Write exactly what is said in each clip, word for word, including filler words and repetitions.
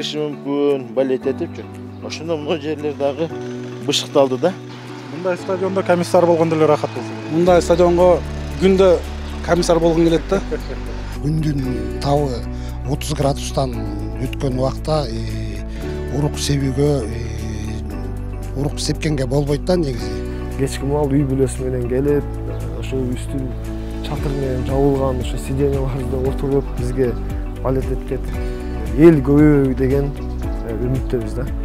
секириши мүмкүн, балет этипчи. Ошондо могу жерлер дагы бышыкталды да. Мындай стадиондо комиссар болгондо эле рахат болсун. Мындай стадионго күндө комиссар болгон келет да. Күндүн табы отуз градустан өткөн убакта урук себүүгө, урук сепкенге болбойт да негизи. Кечки маал үй бүлөсү менен келип, ошо үстүн чатыр менен жабылган ошо сиденьяларда отуруп бизге балет эткет эл көбөйбөй деген үмүттөбүз да.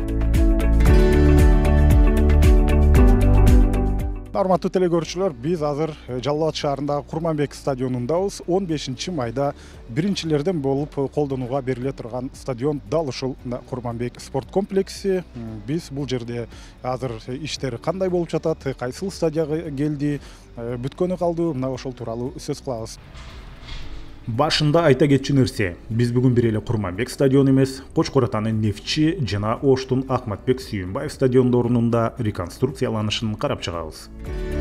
Урматтуу телекөрүүчүлөр, биз азыр Жалал Абад шаарындагы Курманбек стадионундабыз. он бешинчи майда биринчилерден болуп колдонууга бериле турган стадион дал ушул Курманбек спорт комплекси. Биз бул жерде азыр иштер кандай болуп жатат, кайсыл стадияга келди, бүткөнү калды, мына ошол тууралуу сөз кылабыз. Башында айта кетчү нерсе, биз бүгүн бир эле Курманбек стадион эмес, Кочкор атанын Нефтчи жана Оштун Ахматбек Сүйүнбаев стадиондорунун реконструкцияланышын карап чыгабыз.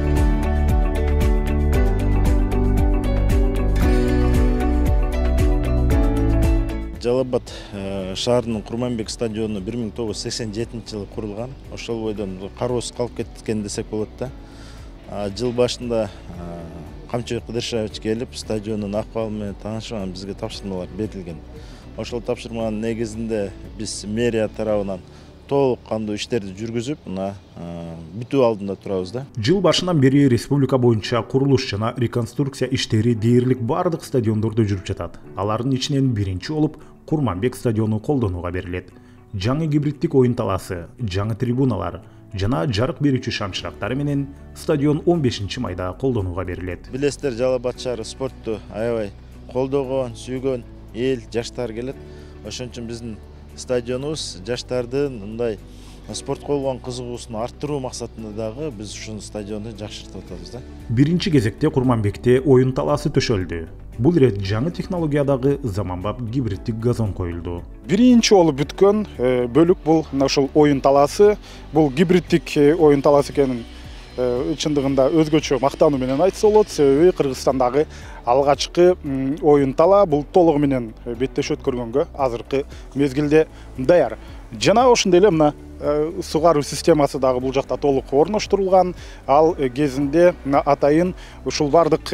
Жалал Абад шаарынын Курманбек стадиону бир миң тогуз жүз сексен жетинчи жылы курулган. Ошол бойдон кароосуз калып кеткен десек болот да. Жыл башында Камчыбек Кыдыршевич келип, стадиондун акыбалы менен таанышып, бизге тапшырмалар берилген. Ошол тапшырманын негизинде биз мэрия тарабынан толук кандуу иштерди жүргүзүп, мына бүтүү алдында турабыз да. Жыл башынан бери республика боюнча курулуш жана реконструкция иштери дээрлик бардык стадиондордо жүрүп жатат. Алардын ичинен биринчи болуп Курманбек стадиону колдонууга берилет. Жаңы гибриддик оюн талаасы, жаңы трибуналар жана жарык берүүчү шамчырактары менен стадион он бешинчи майда колдонууга берилет. Билесиздер, Жалал Абад шаары спортту аябай колдогон, сүйгөн эл, жаштар келет. Ошон үчүн биздин стадионубуз жаштардын мындай спортко болгон кызыгуусун арттыруу максатында дагы биз ушул стадионду жакшыртып атабыз да. Биринчи кезекте Курманбекте оюн талаасы төшөлдү. Бул ирет жаңы технологиядагы заманбап гибриддик газон коюлду. Биринчи болуп бүткөн бөлүк бул ушул оюн талаасы. Бул гибриддик оюн талаасы экенин чындыгында өзгөчө мактануу менен айтса болот. Себеби Кыргызстандагы алгачкы оюн тала бул толугу менен беттеш өткөргөнгө азыркы мезгилде даяр. Жана ошондой эле мына сугаруу системасы дагы бул жакта толук орноштурулган. Ал кезинде атайын ушул бардык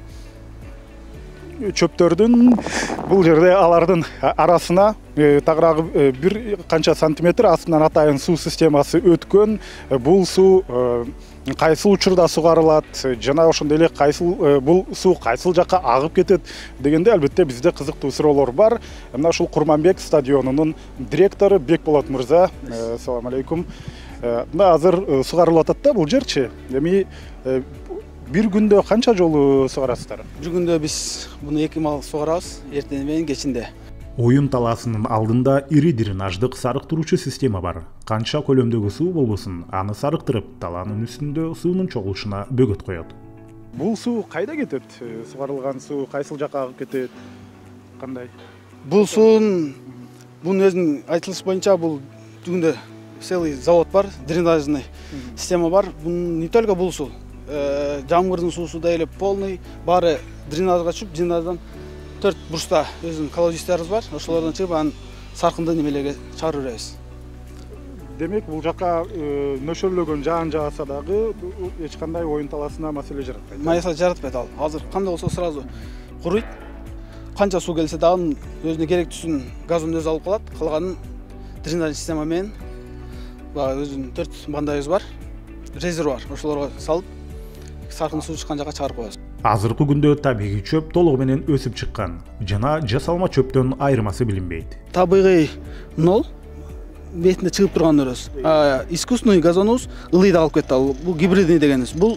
чөптөрдүн бул жерде алардын арасына тагыраагы бир канча сантиметр астынан атайын суу системасы өткөн. Бул суу кайсыл учурда сугарылат жана ошондой эле кайсыл бул суу кайсыл жакка агып кетет дегенде албетте бизде кызыктуу суроолор бар. Мына ушул Курманбек стадионунун директору Бекболот мырза, assalamu алейкум. Мына азыр сугарылып атат да бул жерчи. Эми бир күндө канча жолу сугарасыздар? Бир күндө биз муну эки мал сугарабыз, эртең менен кечинде. Оюн талаасынын алдында ири дренаждык сарыктыруучу система бар. Канча көлөмдөгү суу болбосун, аны сарыктырып, талаанын үстүндө суунун чогулушуна бөгөт коет. Бул суу кайда кетет? Сугарылган суу кайсыл жакка агып кетет? Кандай? Бул суун бунун өзүнүн айтылышы боюнча бул түгүндө целый завод бар, дренажный система бар. Бун не только бул суу, жамгырдын суусу да эле полный, баары дренажга түшүп, дренаждан төрт бурчта өзүнүн колодецтерибиз бар. Ошолордон чыгып анан саркынды немелерге чыгарып беребиз. Демек, бул жака нөшөрлөгөн жаан жааса дагы эч кандай оюн талаасына маселе жаратпайт. Маселе жаратпайт ал. Азыр кандай болсо сразу куруйт. Канча суу келсе дагы өзүнө керектүүсүн газон өзү алып калат. Калганын дренаж система менен баягы өзүнүн төрт бандайыбыз бар. Резервуар ошолорго салып саркын суу чыккан жакка чыгарып коебуз. Азыркы күндө табигый чөп толугу менен өсүп чыккан жана жасалма чөптөн айырмасы билинбейт. Табигый нол бетинде чыгып турган өрөс. Искусственный газонубуз ылый да алып кетти ал. Бул гибридный дегенибиз. Бул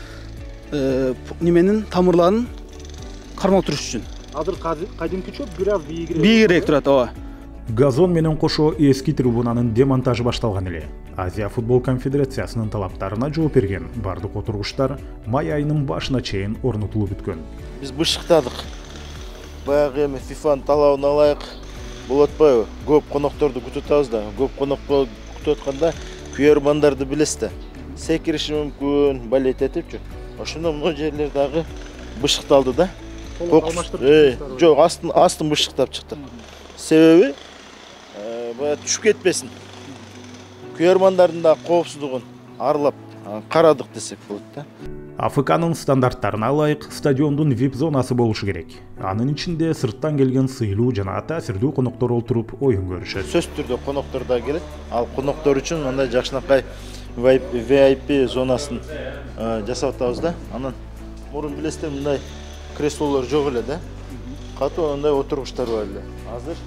неменин тамырларын кармап туруш үчүн. Азыр кадимки чөп бир аз бийигирээк. Бийигирээк турат, ооба. Газон менен кошо эски трибунанын демонтажы башталган эле. Азия футбол конфедерациясынын талаптарына жооп берген бардык отургучтар май айынын башына чейин орнотулуп бүткөн. Биз бышыктадык. Баягы эми фифанын талабын алайык. Болот атпайбы? Көп конокторду күтүп атабыз да. Көп конокторду күтүп атканда күйөрмандарды билесиз. Секириши мүмкүн, балет этипчи. Ошондо могу жерлер дагы бышыкталды да. Алмаштырып Жок, астын астын бышыктап чыкты. Себеби баягы түшүп кетпесин, күйөрмандардын да коопсуздугун аралап карадык десек болот да. А Ф К'нын стандарттарына ылайык стадиондун вип зонасы болушу керек. Анын ичинде сырттан келген сыйлуу жана таасирдүү коноктор олтуруп оюн көрүшөт. Сөзсүз түрдө коноктор да келет. Ал коноктор үчүн мындай жакшынакай ви ай пи зонасын жасап атабыз да. Анан мурун билесиздер мындай креслолор жок эле да. Катуу андай отургучтар бар эле. Азыр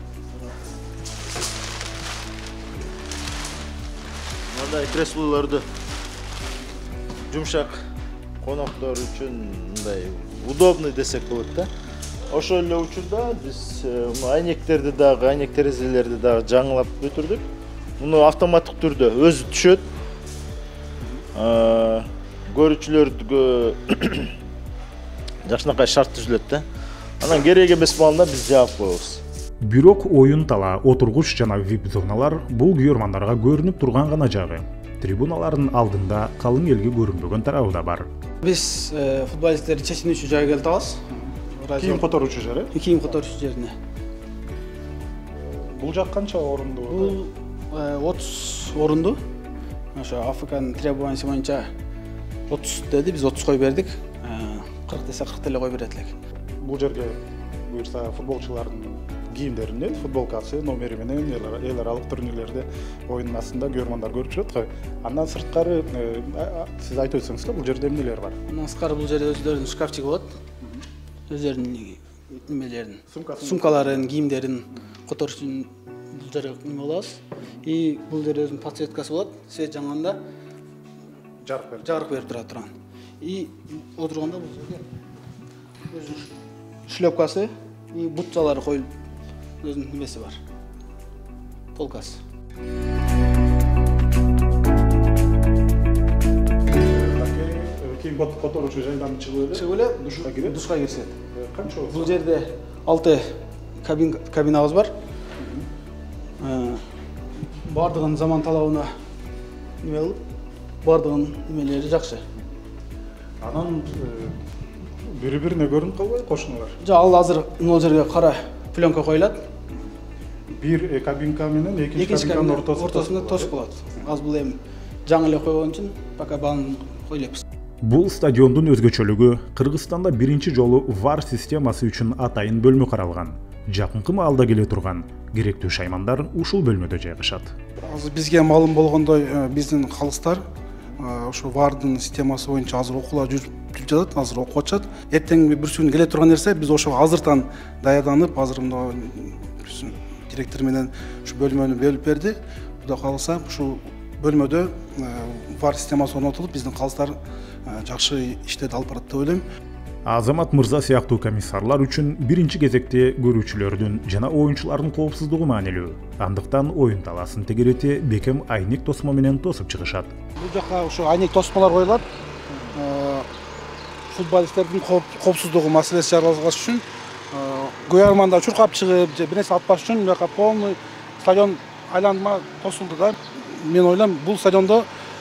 мындай креслолорду жумшак коноктор үчүн мындай удобный десек болот да. Ошол эле учурда биз айнектерди дагы, айнек терезелерди дагы жаңылап өтүрдүк. Муну автоматтык түрдө өзү түшөт. Көрүүчүлөргө жакшынакай шарт түзүлөт да. Анан керек эмес маалында биз жаап коебуз. Бирок оюн тала, отургуч жана вип зоналар бул күйөрмандарга көрүнүп турган гана жагы. Трибуналардын алдында калың элге көрүнбөгөн тарабы да бар. Биз футболисттерди чечинүүчү жайга келип атабыз. Кийим которуучу жер, э? Кийим которуучу жерине. Бул жак канча орунду? Бул отуз орунду. Ошо Ф К'нын требованиясы боюнча отуз деди, биз отузга бердик. кырк десе кырк деле кой берет элек. Бул жерге буюрса футболчулардын кийимдеринен, футболкасы, номери менен эл аралык турнирлерде оюнун астында күйөрмандар көрүп жүрөт го. Андан сырткары сиз айтып өтсөңүз да, бул жерде эмнелер бар? Андан сырткары бул жерде өздөрүнүн шкафчиги болот. Өздөрүнүн немелерин, сумкаларын, кийимдерин которуш үчүн бул жерге неме кылабыз. И бул жерде өзүнүн подсветкасы болот. Свет жанганда жарык берип, жарык берип турат турган. И отурганда бул жерге өзүнүн шлепкасы и бутсалары коюлуп өзүнүн немеси бар. Полкасы. Кийим которуучу жайдан чыгып эле, чыгып эле душка кирет. Душка кирсет. Канча болсо? Бул жерде алты кабинабыз бар. Бардыгын заман талабына неме кылып, бардыгын немелери жакшы. Анан бири-бирине көрүнүп калбайбы кошуналар? Жок, ал азыр мына жерге кара пленка коюлат. Бир кабинка менен экинчи кабинканын ортосунда тосуп калат. Аз бул эми жаңы эле койгон үчүн пока бааны койлойбуз. Бул стадиондун өзгөчөлүгү Кыргызстанда биринчи жолу вар системасы үчүн атайын бөлмө каралган. Жакынкы маалда келе турган керектүү шаймандар ушул бөлмөдө жайгашат. Азыр бизге маалым болгондой, биздин калыстар ошо вардын системасы боюнча азыр окуулар жүрүп жатат, азыр окуп атышат. Эртең бир күн келе турган нерсе, биз ошо азыртан даярданып, азыр мына директор менен ушу бөлмөнү бөлүп берди. Кудай кааласа, ушу бөлмөдө вар системасы орнотулуп, биздин калыстар жакшы иштеди алып барат деп ойлойм. Азамат Мырза сыяктуу комиссарлар үчүн биринчи кезекте көрүүчүлөрдүн жана оюнчулардын коопсуздугу маанилүү. Андыктан оюн талаасын тегерети бекем айнек тосмо менен тосуп чыгышат. Бул жака ошо айнек тосмолор коюлат. Футболисттердин коопсуздугу маселеси жаралгаш үчүн күйөрманда чуркап чыгып, же бир нерсе атпаш үчүн буяка полный стадион айланма тосулду да. Мен ойлойм, бул стадиондо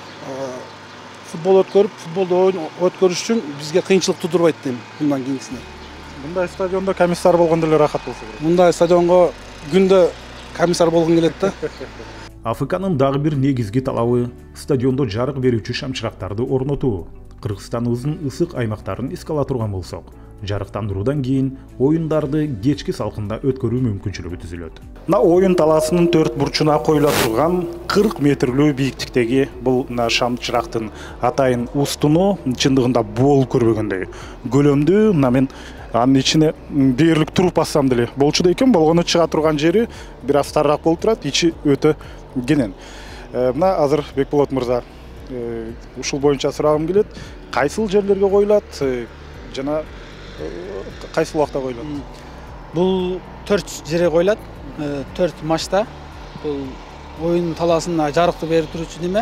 футбол өткөрүп, футболду оюн өткөрүш үчүн бизге кыйынчылык тудурбайт дейм мындан кийинкисине. Мындай стадиондо комиссар болгондо эле рахат болсо керек. Мындай стадионго күндө комиссар болгон келет да. Ф К'нын дагы бир негизги талабы стадиондо жарык берүүчү шамчырактарды орнотуу. Кыргызстаныбыздын ысык аймактарын эске ала турган болсок, жарыктандыруудан кийин оюндарды кечки салкында өткөрүү мүмкүнчүлүгү түзүлөт. Мына оюн талаасынын төрт бурчуна коюла турган кырк метрлүү бийиктиктеги бул шамчырактын атайын устуну чындыгында болуп көрбөгөндөй. Көлөмдүү, мына мен анын ичине дээрлик туруп бассам деле болчу экен, болгону чыга турган жери бир аз тарыраак болуп турат, ичи өтө кенен. Мына азыр Бекболот мырза ушул боюнча сурагым келет. Кайсыл жерлерге коюлат жана кайсыл убакта коюлат? Бул төрт жерге коюлат, төрт матчта. Бул оюн талаасына жарыкты берип турчу неме.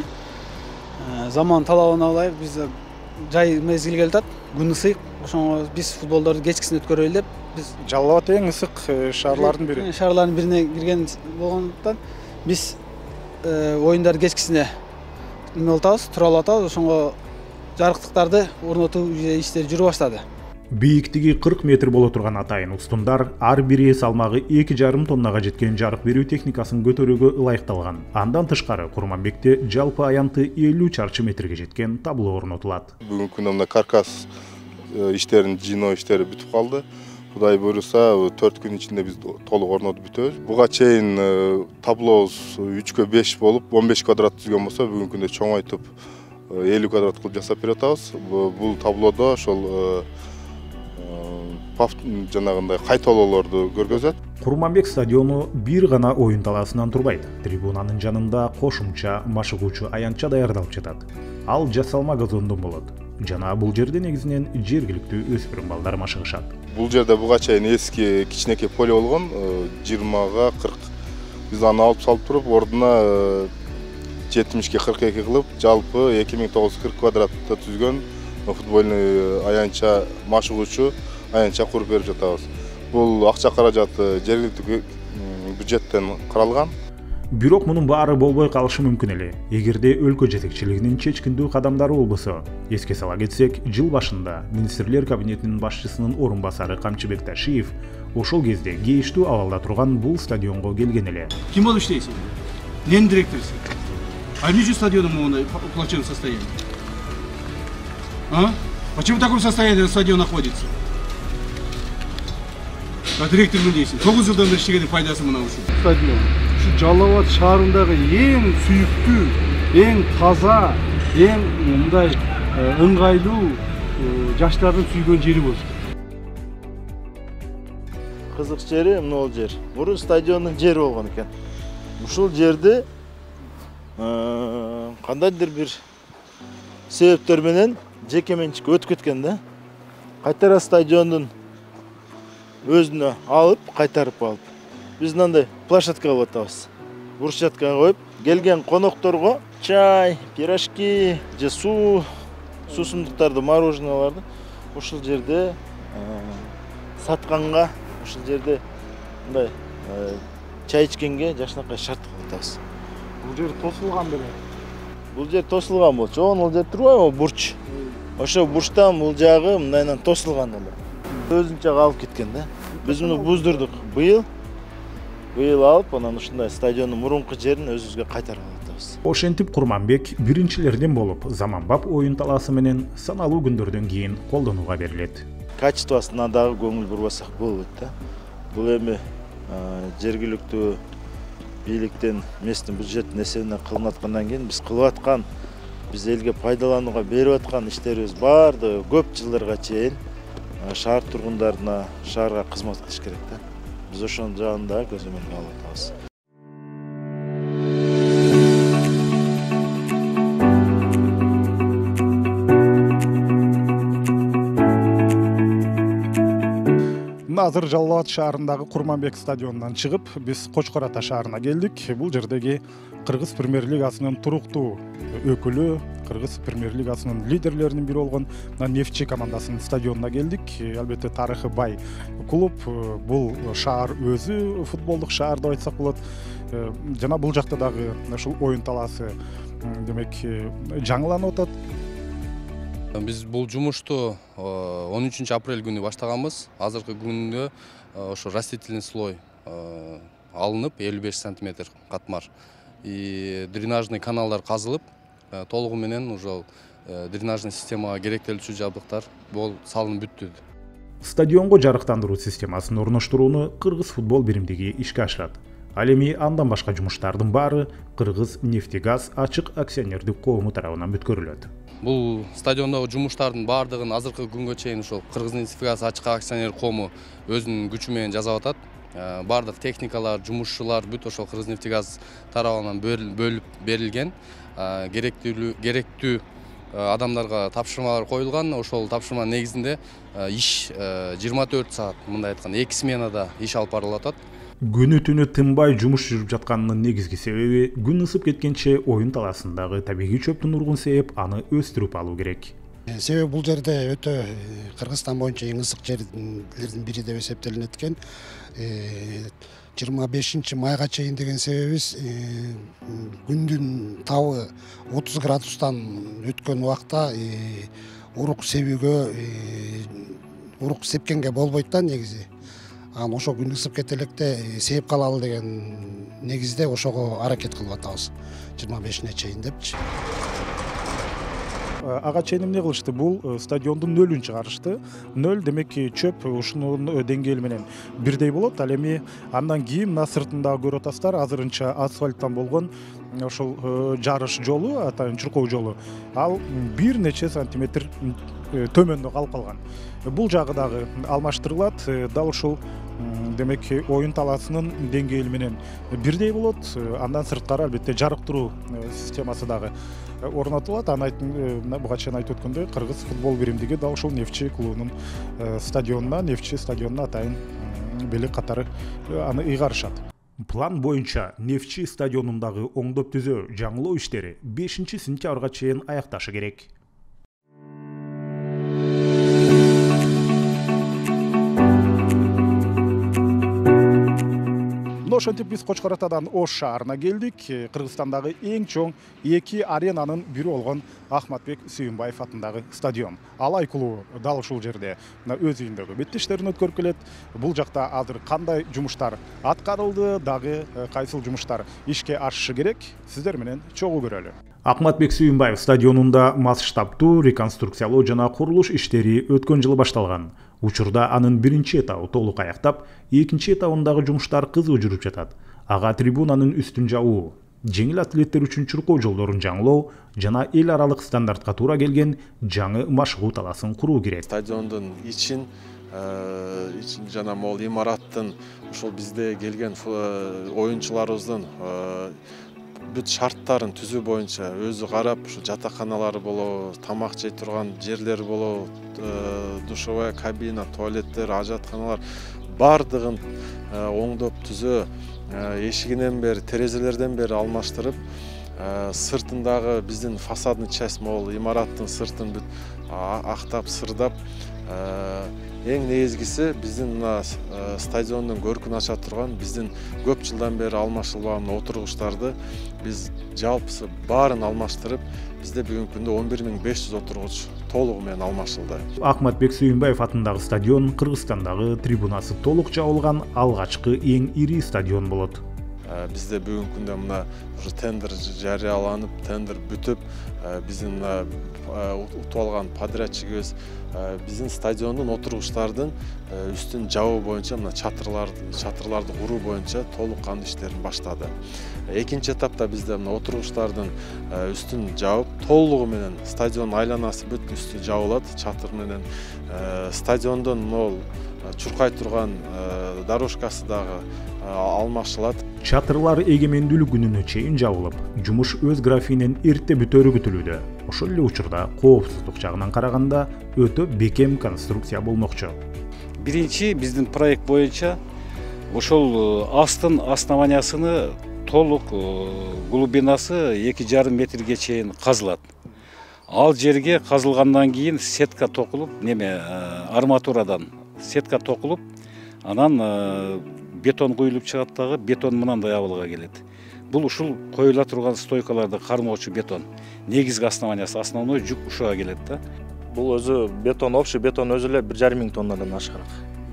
Заман талабына ылайык биз жай мезгил келип атат, күн ысык. Ошоңо биз футболдорду кечкисин өткөрөлү деп биз Жалал Абад эң ысык шаарлардын бири. Шаарлардын бирине кирген болгондуктан биз оюндарды кечкисине неме кылып атабыз, тура алып атабыз. Ошоңо жарыктыктарды орнотуу иштери жүрүп баштады. Бийиктиги кырк метр боло турган атайын устундар ар бири салмагы эки жарым тоннага жеткен жарык берүү техникасын көтөрүүгө ылайыкталган. Андан тышкары Курманбекте жалпы аянты элүү чарчы метрге жеткен табло орнотулат. Бүгүнкү күндө мына каркас иштерин жыйноо иштери бүтүп калды. Кудай буйруса төрт күн ичинде биз толук орнотуп бүтөбүз. Буга чейин таблобуз үчкө беш болуп он беш квадрат түзгөн болсо бүгүнкү күндө чоңойтуп элүү квадрат кылып жасап берип атабыз. Бул таблодо ошол жанагындай кайталоолорду көргөзөт. Курманбек стадиону бир гана оюн талаасынан турбайт. Трибунанын жанында кошумча машыгуучу аянтча даярдалып жатат. Ал жасалма газондон болот. Жана бул жерде негизинен жергиликтүү өспүрүм балдар машыгышат. Бул жерде буга чейин эски кичинекей поле болгон, жыйырмага кырк. Биз аны алып салып туруп, ордуна жетимишке кырк эки кылып, жалпы эки миң тогуз жүз кырк квадратта түзгөн футбольный аянтча машыгуучу аянтча куруп берип жатабыз. Бул акча каражаты жергиликтүү бюджеттен каралган. Бирок мунун баары болбой калышы мүмкүн эле, эгерде өлкө жетекчилигинин чечкиндүү кадамдары болбосо. Эске сала кетсек, жыл башында министрлер кабинетинин башчысынын орун басары Камчыбек Ташиев ошол кезде кейиштүү абалда турган бул стадионго келген эле. Ким болуп иштейсиң? Мен директорсуң. А эмне үчүн стадиону мындай плачевном состоянии? А? Почему в таком состоянии стадион находится? А директор эмне дейсиң? тогуз жылдан бери иштегендин пайдасы мына ушул. Стадион ушу Жалал Абад шаарындагы эң сүйүктүү, эң таза, эң мындай ыңгайлуу жаштардын сүйгөн жери болсун. Кызык жери мына жер. Мурун стадиондун жери болгон экен. Ушул жерди кандайдыр бир себептер менен жеке менчикке өтүп кеткен да. Кайтара стадиондун өзүнө алып, кайтарып алып. Биз мындай площадка кылып атабыз. Брусчаткага коюп, келген конокторго чай, пирожки, же суу, суусундуктарды, мороженоолорду ушул жерде сатканга, ушул жерде мындай чай ичкенге жакшынакай шарт кылып атабыз. Бул жер тосулган беле. Бул жер тосулган болчу. Ол жер турбайбы, бурч. Ошо бурчтан бул жагы мындайынан тосулган эле. Өзүнчө калып кеткен да. Биз муну буздурдук. Быйыл быйыл алып, анан ушундай стадиондун мурунку жерин өзүбүзгө кайтарып алабыз. Ошентип Курманбек биринчилерден болуп, заманбап оюн талаасы менен саналуу күндөрдөн кийин колдонууга берилет. Качествосуна дагы көңүл бурбасак болот да. Бул эми жергиликтүү бийликтен, местный бюджеттин эсебинен кылынып аткандан кийин биз кылып аткан, биз элге пайдаланууга берип аткан иштерибиз баардыгы көп жылдарга чейин шаар тургундарына, шаарга кызмат кылыш керек да. Биз ошонун жагын да көзөмөлгө алып атабыз. Азыр Жалал Абад шаарындагы Курманбек стадионунан чыгып, биз Кочкор Ата шаарына келдик. Бул жердеги Кыргыз премьер лигасынын туруктуу өкүлү, Кыргыз премьер лигасынын лидерлеринин бири болгон Нефтчи командасынын стадионуна келдик. Албетте тарыхы бай клуб. Бул шаар өзү футболдук шаар деп айтсак болот. Жана бул жакта дагы ушул оюн талаасы демек жаңыланып атат. Биз бул жумушту он үчүнчү апрель күнү баштаганбыз. Азыркы күндө ошо растительный слой алынып элүү беш сантиметр катмар. И дренажный каналдар казылып, толугу менен уже дренажный системага керектелүүчү жабдыктар бол салынып бүттү. Стадионго жарыктандыруу системасын орноштурууну Кыргыз футбол биримдиги ишке ашырат. Ал эми андан башка жумуштардын баары Кыргыз нефтегаз ачык акционердик коому тарабынан бүткөрүлөт. Бул стадиондогу жумуштардын баардыгын азыркы күнгө чейин ошол Кыргыз нефтегаз ачык акционер коому өзүнүн күчү менен жасап атат. Бардык техникалар, жумушчулар бүт ошол Кыргыз нефтегаз тарабынан бөлүп берилген. Керектүү керектүү адамдарга тапшырмалар коюлган. Ошол тапшырма негизинде иш жыйырма төрт саат, мындай айтканда эки сменада иш алып барылып атат. Күнү түнү тынбай жумуш жүрүп жатканынын негизги себеби күн ысып кеткенче оюн талаасындагы табигый чөптүн нургун сээп, аны өстүрүп алуу керек. Себеби бул жерде өтө Кыргызстан боюнча эң ысык жерлердин бири деп эсептелинет экен. жыйырма бешинчи майга чейин деген себебибиз күндүн табы отуз градустан өткөн убакта урук себүүгө урук сепкенге болбойт да негизи. Анан ошо күн ысып кете электе сээп калалы деген негизде ошого аракет кылып атабыз жыйырма бешине чейин депчи. Ага чейин эмне кылышты? Бул стадиондун нөлүн чыгарышты. Нөл демек чөп ушунун деңгээли менен бирдей болот. Ал эми андан кийин мына сыртындагы көрүп атасыздар, азырынча асфальттан болгон ошол жарыш жолу, атайын чуркоо жолу. Ал бир нече сантиметр төмөндө калып калган. Бул жагы дагы алмаштырылат. Дал ушул демек оюн талаасынын деңгээли менен бирдей болот. Андан сырткары албетте жарыктыруу системасы дагы орнотулат. Аны буга чейин айтып өткөндөй, Кыргыз футбол биримдиги дал ушул Нефчи клубунун стадионуна, Нефчи стадионуна атайын белек катары аны ыйгарышат. План боюнча Нефчи стадионундагы оңдоп түзөө жаңылоо иштери бешинчи сентябрга чейин аякташы керек. Ошентип биз Кочкор Атадан Ош шаарына келдик. Кыргызстандагы эң чоң эки аренанын бири болгон Ахматбек Сүйүнбаев атындагы стадион. Алай клубу дал ушул жерде өз үйүндөгү бет иштерин өткөрүп келет. Бул жакта азыр кандай жумуштар аткарылды, дагы кайсыл жумуштар ишке ашышы керек, сиздер менен чогуу көрөлү. Ахматбек Сүйүнбаев стадионунда масштабтуу реконструкциялоо жана курулуш иштери өткөн жылы башталган. Учурда анын биринчи этабы толук аяктап, экинчи этабындагы жумуштар кызуу жүрүп жатат. Ага трибунанын үстүн жабуу, жеңил атлеттер үчүн чуркоо жолдорун жаңылоо жана эл аралык стандартка туура келген жаңы машыгуу талаасын куруу кирет. Стадиондун ичин ичин жана могул имараттын ушул бизде келген оюнчуларыбыздын бүт шарттарын түзүү боюнча өзү карап, ушу жатаканалары болобу, тамак жей турган жерлери болобу, душевая кабина, туалеттер, ажатканалар бардыгын оңдоп түзөө, эшигинен бери, терезелерден бери алмаштырып, сыртындагы биздин фасадный часть могул имараттын сыртын бүт актап, сырдап, эң негизгиси биздин мына стадиондун көркүн ача турган биздин көп жылдан бери алмашылбаган отургучтарды биз жалпысы баарын алмаштырып, бизде бүгүнкү күндө он бир миң беш жүз отургуч толугу менен алмашылды. Ахматбек Сүйүнбаев атындагы стадион Кыргызстандагы трибунасы толук жабылган алгачкы эң ири стадион болот. Бизде бүгүнкү күндө мына ушу тендер жарыяланып, тендер бүтүп, биздин утуп алган подрядчигибиз биздин стадиондун отургучтардын үстүн жабуу боюнча мына чатырларды чатырларды куруу боюнча толук кандуу иштерин баштады. Экинчи этапта бизде мына отургучтардын үстүн жабып, толугу менен стадион айланасы бүт үстү жабылат, чатыр менен стадиондун могул чуркай турган дорожкасы дагы алмашылат. Чатырлар эгемендүүлүк күнүнө чейин жабылып, жумуш өз графигинен эрте бүтөөрү күтүлүүдө. Ошол эле учурда коопсуздук жагынан караганда өтө бекем конструкция болмокчу. Биринчи биздин проект боюнча ошол астын основаниясыны толук глубинасы эки жарым метрге чейин казылат. Ал жерге казылгандан кийин сетка токулуп, неме арматурадан сетка токулуп, анан бетон куюлуп чыгат дагы, бетон мынандай абалга келет. Бул ушул коюла турган стойкаларды кармоочу бетон. Негизги основаниясы, основной жүк ушуга келет да. Бул өзү бетон, общий бетон өзү эле бир жарым миң тоннадан ашыгыраак.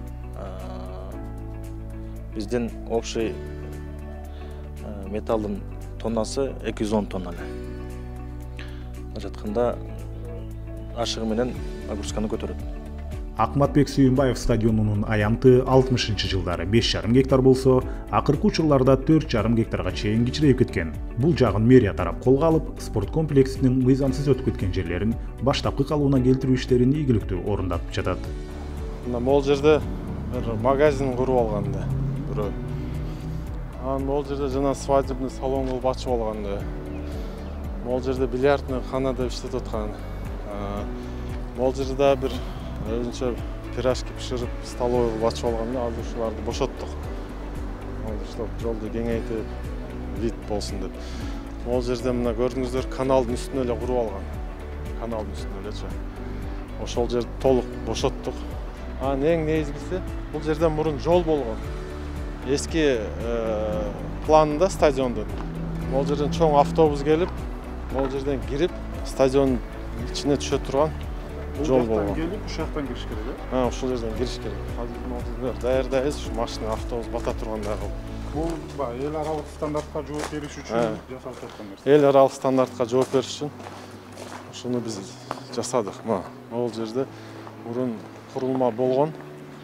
Биздин общий металлдын тоннасы эки жүз он тонна эле. Жатканда ашыгы менен нагрузканы көтөрөт. Ахматбек Сүйүнбаев стадионунун аянты алтымышынчы жылдары беш жарым гектар болсо, акыркы учурларда төрт жарым гектарга чейин кичирейип кеткен. Бул жагын мэрия тарап колго алып, спорт комплексинин мыйзамсыз өтүп кеткен жерлерин баштапкы калыбына келтирүү иштерин ийгиликтүү орундатып жатат. Мына могул жерде бир магазин куруп алганды, бирөө. Анан могул жерде жана свадебный салон кылып ачып алганды. Могул жерде бильярдный кана деп иштетип аткан. Могул жерде бир өзүнчө пирожки пиширип, столовый кылып ачып алганда, азыр ушуларды бошоттук. Ушул жолду кеңейтип, вид болсун деп. Могул жерде мына көрдүңүздөр, каналдын үстүнө эле куруп алган. Каналдын үстүнө элечи. Ошол жерди толук бошоттук. Анан эң негизгиси, бул жерден мурун жол болгон. Эски планында стадиондун. Могул жерден чоң автобус келип, могул жерден кирип, стадиондун ичине түшө турган жол болгон. келип ушул жактан кириш керек э? Ha, ушул жерден кириш керек. Азыр могул даярдайбыз, ушу машина, автобус бата тургандагы. Бул баягы эл аралык стандартка жооп бериш үчүн жасалып жаткан нерсе. Эл аралык стандартка жооп бериш үчүн ушуну биз жасадык. Мына могул жерде мурун курулма болгон.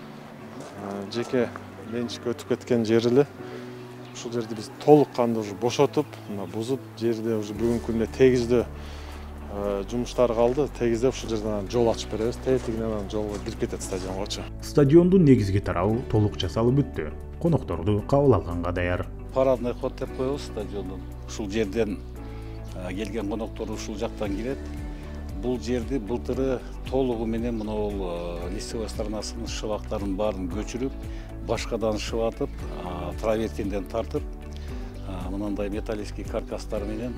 Жеке менчикке өтүп кеткен жери эле. Ушул жерди биз толук кандуу уже бошотуп, мына бузуп, жерде уже бүгүнкү күндө тегиздөө жумуштар калды. Тегиздеп ушул жерден жол ачып беребиз. Тетигинен анан жолго кирип кетет стадионгочу. Стадиондун негизги тарабы толук жасалып бүттү. Конокторду кабыл алганга даяр. Парадный ход деп коебуз стадиондун. Ушул жерден келген коноктор ушул жактан кирет. Бул жерди былтыры толугу менен мына лицевой сторонасынын шыбактарын баарын көчүрүп, башкадан шыбатып, травертинден тартып, мынандай металлический каркастар менен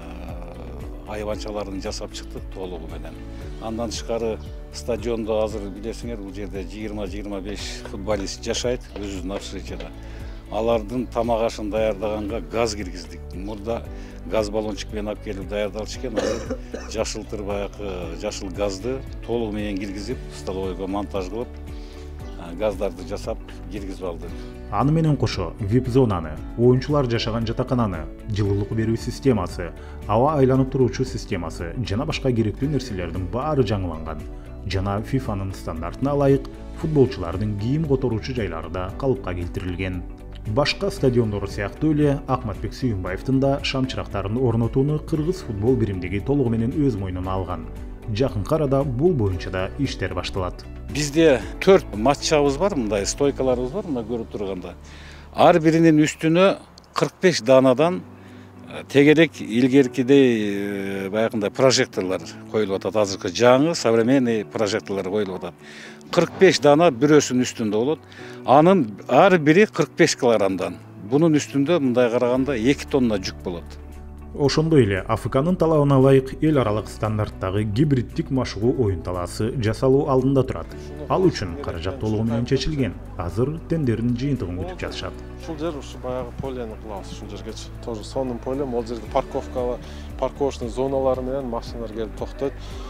айванчаларын жасап чыктык толугу менен. Андан тышкары стадиондо азыр билесиңер, бул жерде жыйырма жыйырма беш футболист жашайт өзүнүн общежитияда. Алардын тамак ашын даярдаганга газ киргиздик. Мурда газ баллончик менен алып келип даярдалчу экен, азыр жашылтыр баягы жашыл газды толугу менен киргизип, столовойго монтаж кылып, газдарды жасап киргизип алдык. Аны менен кошо вип зонаны, оюнчулар жашаган жатакананы, жылуулук берүү системасы, аба айланып туруучу системасы жана башка керектүү нерселердин баары жаңыланган. Жана фифанын стандартына ылайык футболчулардын кийим которуучу жайлары да калыпка келтирилген. Башка стадиондор сыяктуу эле Акматбек Сүйүнбаевдин да шамчырактарын орнотууну кыргыз футбол биримдиги толугу менен өз мойнуна алган. Жакынкы арада бул боюнча да иштер башталат. Бизде төрт матчабыз бар, мындай стойкаларыбыз бар, мына көрүп турганда. Ар биринин үстүнө кырк беш данадан тегерек илгеркидей баягындай прожекторлор коюлуп атат. Азыркы жаңы современный прожекторлор коюлуп атат. кырк беш дана бирөөсүнүн үстүндө болот. Анын ар бири кырк беш килограммдан. Бунун үстүндө мындай караганда эки тонна жүк болот. Ошондой эле Афканын талабына ылайык эл аралык стандарттагы гибриддик машыгуу оюн талаасы жасалуу алдында турат. Ал үчүн каражат толугу менен чечилген. Азыр тендердин жыйынтыгын күтүп жатышат. Ушул жер ушу баягы полени кылабыз, ушул жергечи. Тоже сонун поле, могул жерде парковка, парковочный зоналары менен машиналар келип токтойт.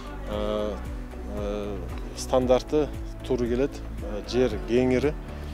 Стандарты туру келет, жер кеңири.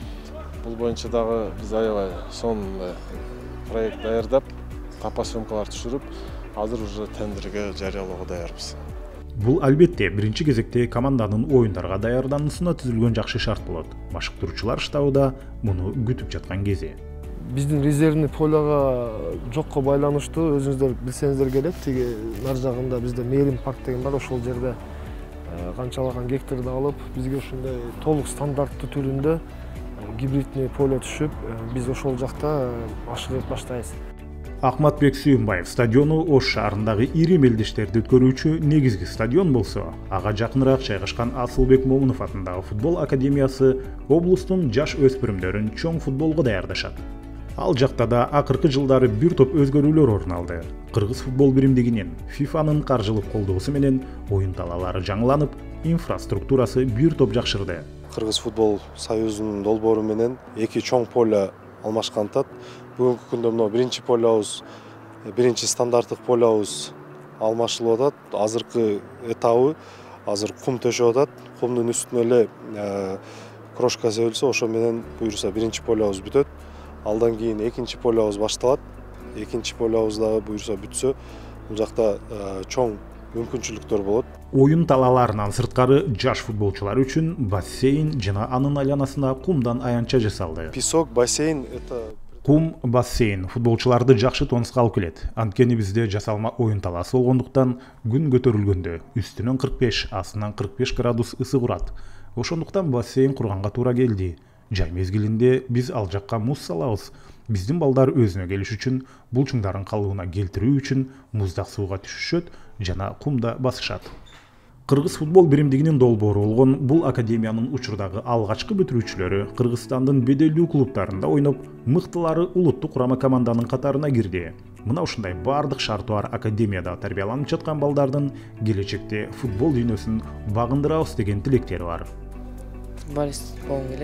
Бул боюнча дагы биз аябай сонун проект даярдап, тапа сөмкалар түшүрүп, азыр уже тендерге жарыялоого даярбыз. Бул албетте биринчи кезекте команданын оюндарга даярдануусуна түзүлгөн жакшы шарт болот. Машыктыруучулар штабы да муну күтүп жаткан кези. Биздин резервный поляга жокко байланыштуу өзүңүздөр билсеңиздер келет, тиги нар жагында бизде Мээрим парк деген бар, ошол жерде канчалаган гектарды алып, бизге ушундай толук стандарттуу түрүндө гибридный поле түшүп, биз ошол жакта машыгып баштайбыз. Акматбек Сүйүнбаев стадиону Ош шаарындагы ири мелдештерди өткөрүүчү негизги стадион болсо, ага жакыныраак жайгашкан Асылбек Момунов атындагы футбол академиясы облустун жаш өспүрүмдөрүн чоң футболго даярдашат. Ал жакта да акыркы жылдары бир топ өзгөрүүлөр орун алды. Кыргыз футбол биримдигинин фифанын каржылык колдоосу менен оюн талаалары жаңыланып, инфраструктурасы бир топ жакшырды. Кыргыз футбол союзунун долбоору менен эки чоң поле алмашкантат. Бүгүнкү күндө мына биринчи полябыз, биринчи стандарттык полябыз алмашылып атат. Азыркы этабы азыр кум төшөп атат. Кумдун үстүнө эле крошка себилсе, ошо менен буюрса биринчи полябыз бүтөт. Алдан кийин экинчи полябыз башталат. Экинчи полябыз дагы буюрса бүтсө, бул жакта чоң мүмкүнчүлүктөр болот. Оюн талааларынан сырткары жаш футболчулар үчүн бассейн жана анын айланасына кумдан аянтча жасалды. Песок, бассейн это Кум, бассейн футболчуларды жакшы тонуска алып келет. Анткени бизде жасалма оюн талаасы болгондуктан күн көтөрүлгөндө үстүнөн кырк беш, астынан кырк беш градус ысык урат. Ошондуктан бассейн курганга туура келди. Жай мезгилинде биз ал жакка муз салабыз. Биздин балдар өзүнө келиш үчүн, булчуңдарын калыбына келтирүү үчүн муздак сууга түшүшөт жана кумда басышат. Кыргыз футбол биримдигинин долбоору болгон бул академиянын учурдагы алгачкы бүтүрүүчүлөрү Кыргызстандын беделдүү клубтарында ойноп, мыктылары улуттук курама команданын катарына кирди. Мына ушундай бардык шарты бар академияда тарбияланып жаткан балдардын келечекте футбол дүйнөсүн багындырабыз деген тилектери бар. Футболист болгум келет.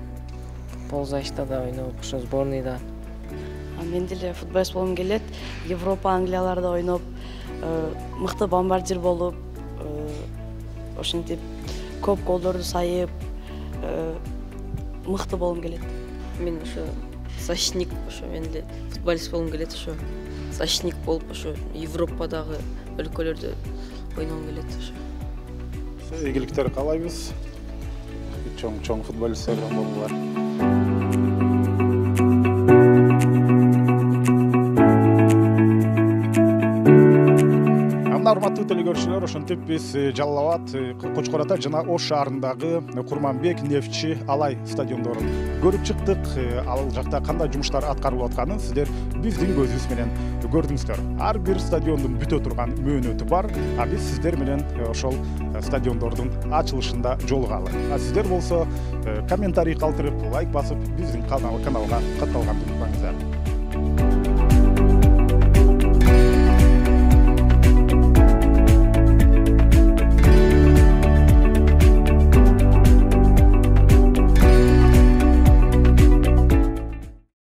Ползайчта да ойноп, ошо сборныйда. Мен деле футболист болгум келет. Европа, Англияларда ойноп, мыкты бомбардир болуп, ошентип көп голдорду сайып мыкты болгум келет. Мен ошо защитник, ошо мен эле футболист болгум келет, ошо защитник болуп ошо Европадагы өлкөлөрдө ойногум келет ошо. Ийгиликтер каалайбыз. Чоң чоң футболисттерден болуулар. Урматтуу телекөрүүчүлөр, ошентип биз Жалал Абад, Кочкор Ата жана Ош шаарындагы Курманбек, Нефтчи, Алай стадиондорун көрүп чыктык. Ал жакта кандай жумуштар аткарылып атканын сиздер биздин көзүбүз менен көрдүңүздөр. Ар бир стадиондун бүтө турган мөөнөтү бар, а биз сиздер менен ошол стадиондордун ачылышында жолугалы. А сиздер болсо комментарий калтырып, лайк басып, биздин каналга катталганды унутпаңыздар.